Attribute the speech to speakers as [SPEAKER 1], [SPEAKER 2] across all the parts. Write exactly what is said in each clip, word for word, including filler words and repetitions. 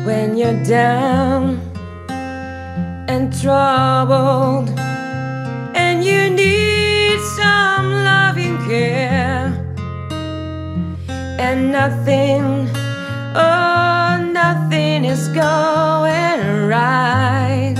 [SPEAKER 1] when you're down and troubled and you need some loving care, and nothing, oh, nothing is going right.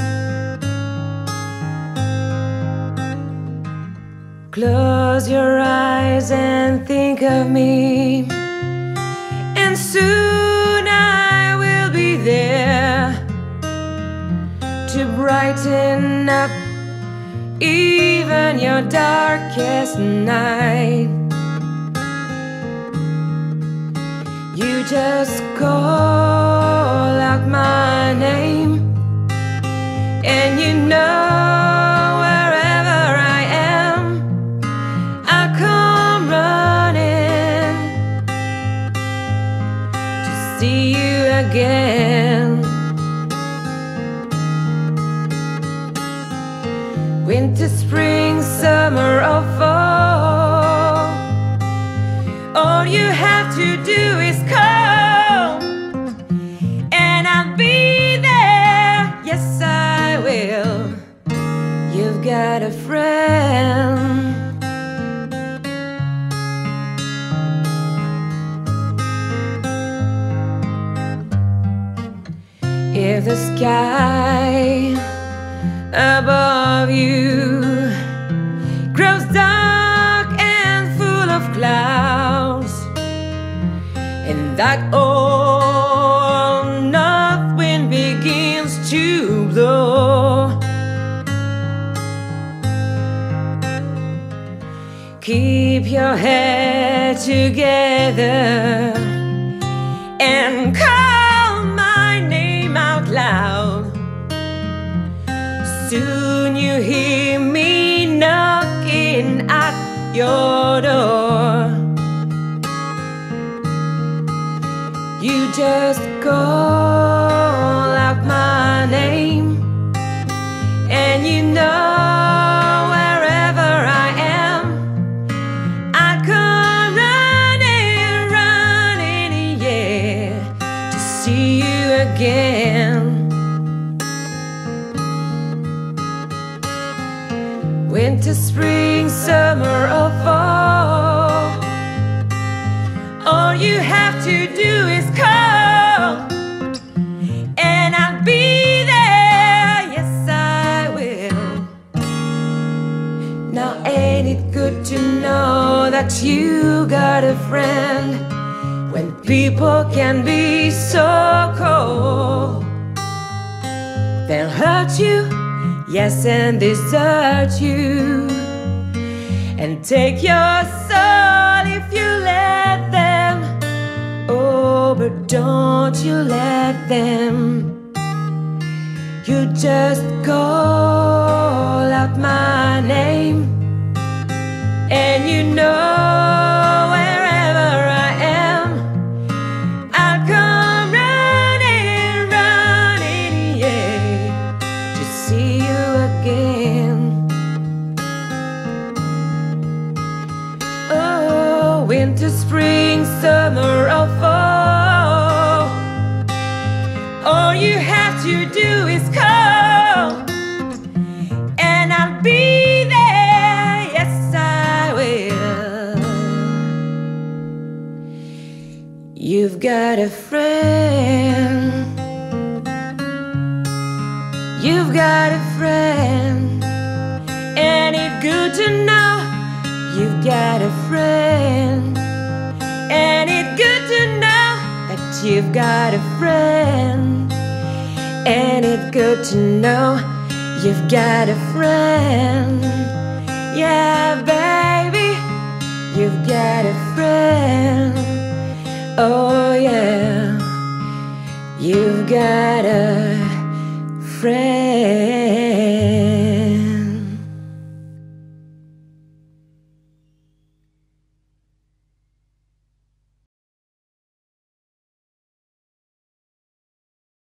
[SPEAKER 1] Close your eyes and think of me, and soon I will be there to brighten up even your darkest night. You just call out my name, and you know wherever I am, I'll come running to see you again. Winter, spring, summer or fall, all you have to do is call, and I'll be there. Yes, I will. You've got a friend. If the sky above you grows dark and full of clouds, and that old north wind begins to blow, keep your head together and call my name out loud. Soon you hear me knocking at your door. You just call out my name, and you know wherever I am, I come running, running, yeah, to see you again. Winter, spring, summer or fall, all you have to do is call, and I'll be there. Yes, I will. Now ain't it good to know that you got a friend when people can be so cold? They'll hurt you, yes, and desert you, and take your soul if you let them. Oh, but don't you let them. You just call out my name, and you know wherever I am, I'll come running, running, yeah, to see you again. Oh, winter, spring, summer or fall, all you have to do is call, and I'll be there. Yes, I will. You've got a friend. You've got a friend. Ain't it good to know you've got a friend? Ain't it good to know that you've got a friend? Ain't it good to know you've got a friend? Yeah, baby, you've got a friend. Oh yeah, you've got a friend.